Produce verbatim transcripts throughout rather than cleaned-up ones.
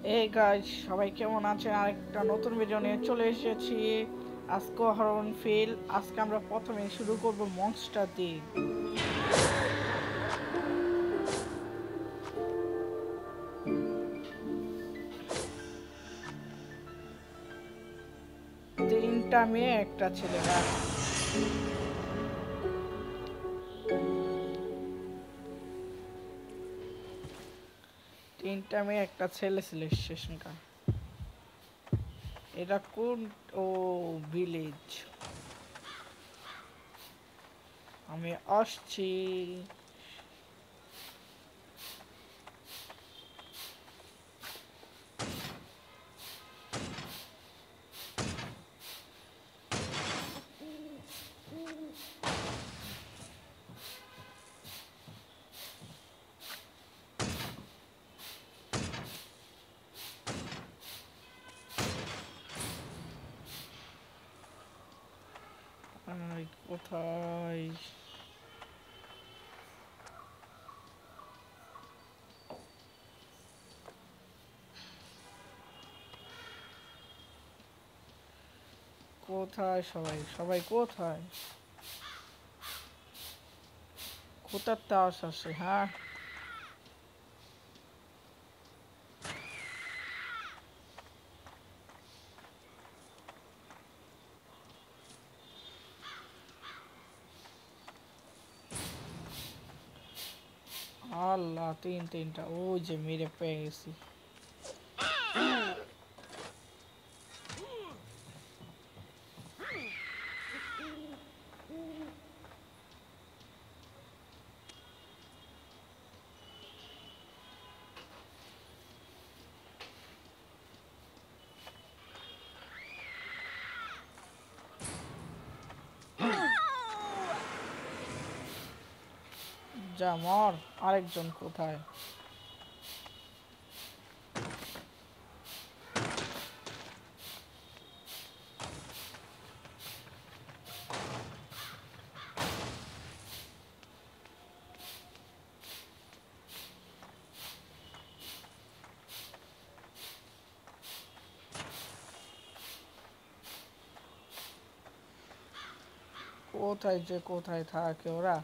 এই গাইস সবাই কেমন আছেন? আরেকটা নতুন ভিডিও নিয়ে চলে এসেছি। আজকে হরন ফিল। আজকে আমরা প্রথমে শুরু করব মনস্টার দিয়ে। তিনটা মেয়ে একটা ছেলে। তিনটা মেয়ে একটা ছেলে ছিল শেষনকার। এটা কোন ও ভিলেজ? আমি আসছি। আই, কোথায়? কোথায় সবাই সবাই কোথায়? কোথার তাস আসে? হ্যাঁ, আল্লাহ, তিন তিনটা ওই যে মেরে পেয়ে গেছি। যা মর। আরেকজন কোথায়? কোথায় যে কোথায় থাকে ওরা?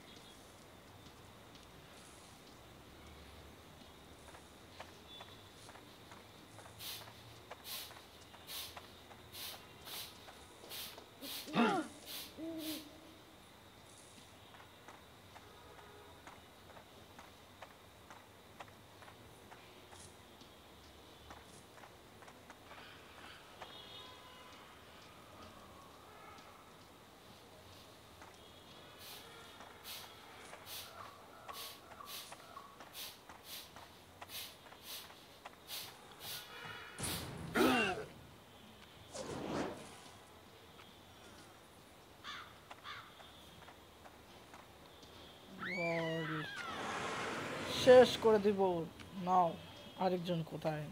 বল, শেষ করে দিব। নাও, আরেকজন কোথায়?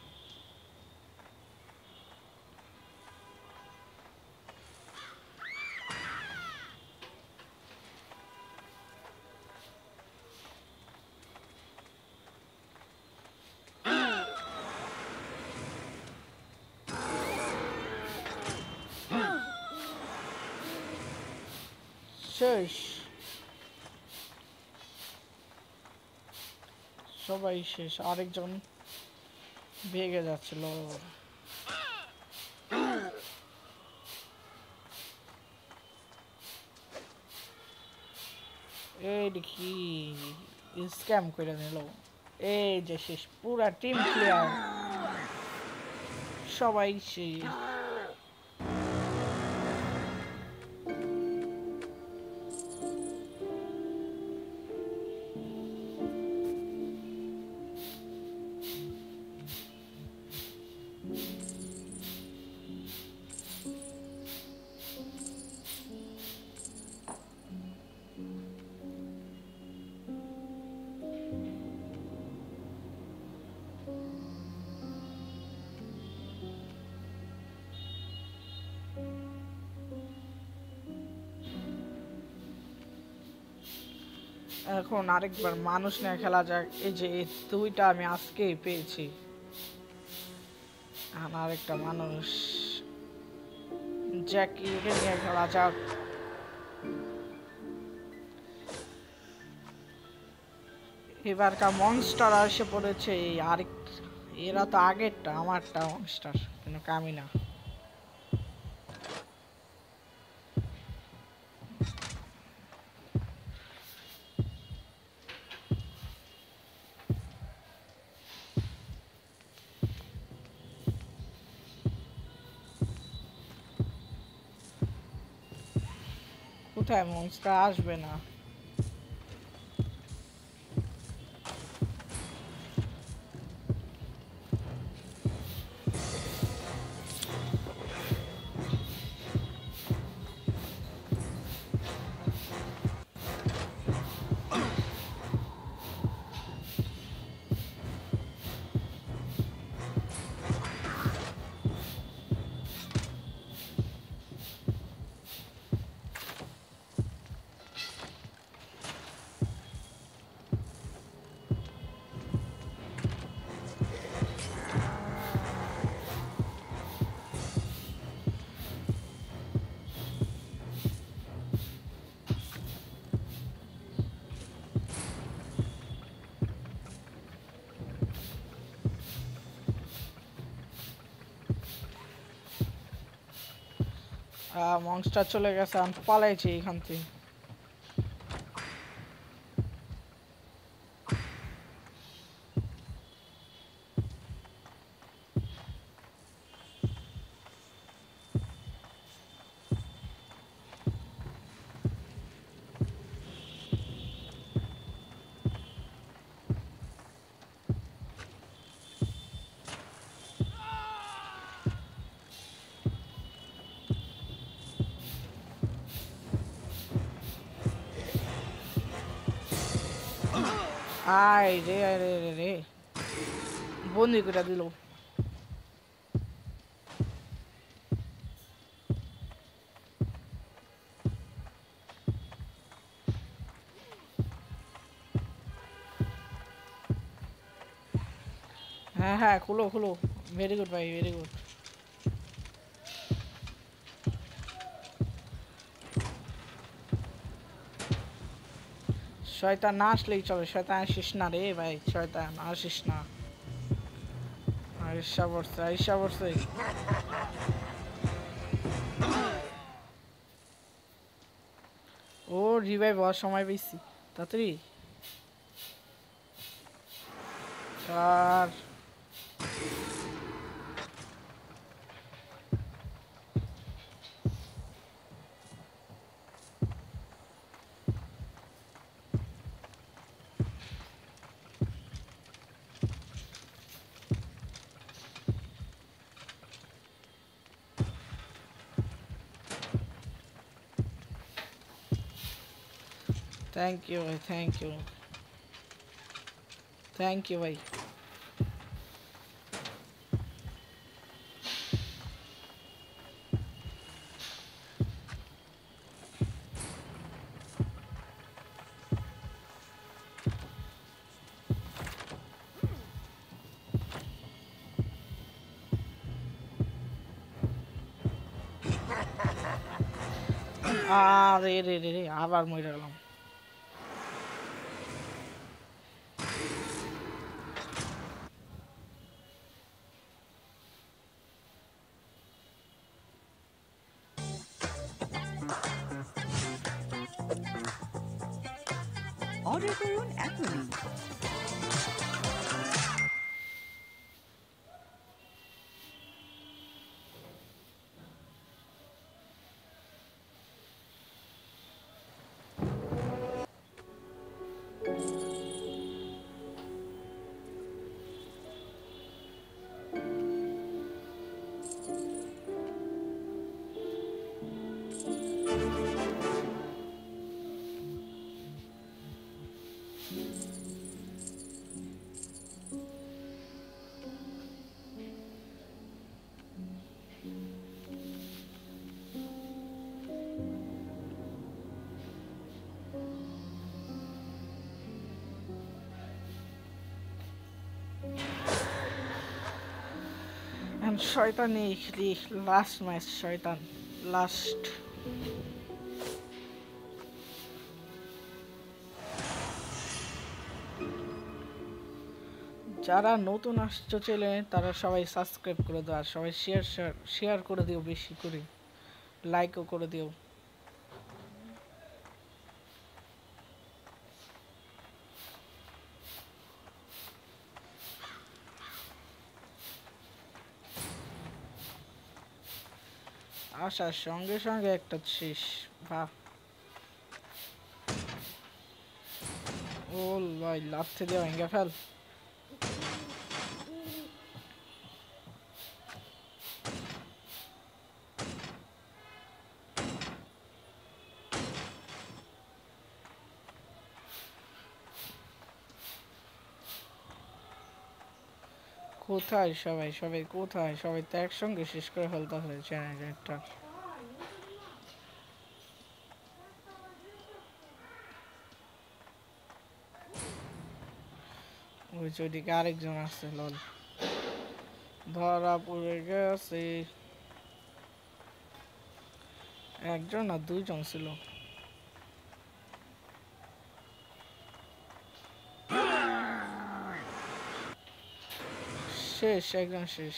শেষ, সবাই শেষ। আরেকজন ভেগে যাচ্ছিল। এই দেখি, স্ক্যাম করে নিল। এই যে শেষ, পুরা টিম ক্লিয়ার, সবাই শেষ। এখন আরেকবার মানুষ নিয়ে খেলা যাক। এই যে এই দুইটা আমি আজকেই পেয়েছি। আর আরেকটা মানুষ জ্যাকি নিয়ে খেলা যাক। এবারকার মনস্টার এসে পড়েছে এই আরেক, এরা তো আগেরটা আমারটা মনস্টার কোনো কামই না। কোথায় মনস্টার আসবে না? মনস্টার চলে গেছে, আমি পালাইছি এখান থেকে। আয় রে রে রে রে বন্দি করে দিল। হ্যাঁ হ্যাঁ খুলো খুলো, ভেরি গুড ভাই, ভেরি গুড। শয়তান না আসলেই চলে, শয়তান আসিস না রে ভাই, শয়তান আসিস না। আইসা পড়ছে আইসা পড়ছে। ও রিভাইভ হওয়ার সময় পেয়েছি তাড়াতাড়ি। আর থ্যাংক ইউ ভাই, থ্যাংক ইউ থ্যাংক ইউ ভাই। আরে রে রে রে আবার মরে গেলাম। অর্ডার করুন এখনই। এখন শয়তান নেই, লাস্ট ম্যাচ শয়তান লাস্ট। যারা নতুন আসছো চ্যানেলে তারা সবাই সাবস্ক্রাইব করে দাও, আর সবাই শেয়ার শেয়ার করে দিও, বেশি করে লাইকও করে দিও। আসার সঙ্গে সঙ্গে একটা শেষ। বাহ, ও ভাই লাথি দিয়ে ভেঙে ফেল। কোথায় সবাই, সবাই কোথায়? সবাই তো একসঙ্গে শেষ করে ফেলতে হয়েছে চ্যানেলটা। ওই ওইদিকে আরেকজন আছে, লল ধরা পড়ে গেছে। একজন না দুইজন ছিল। শেষ, একজন শেষ।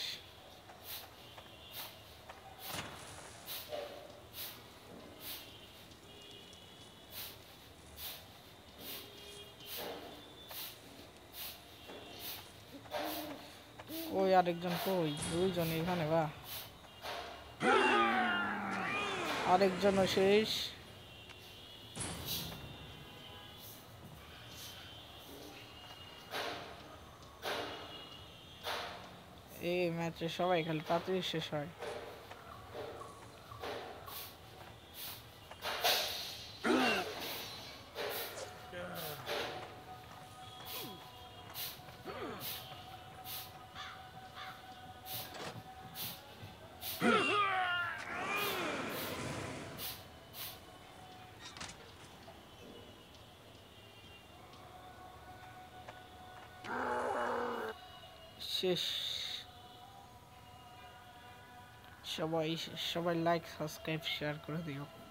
ওই আরেকজন কই? দুইজন এখানে, বা আরেকজনও শেষ। এই ম্যাচে সবাই খালি তাড়াতাড়ি শেষ হয়। শেষ। সবাই সবাই লাইক সাবস্ক্রাইব শেয়ার করে দিও।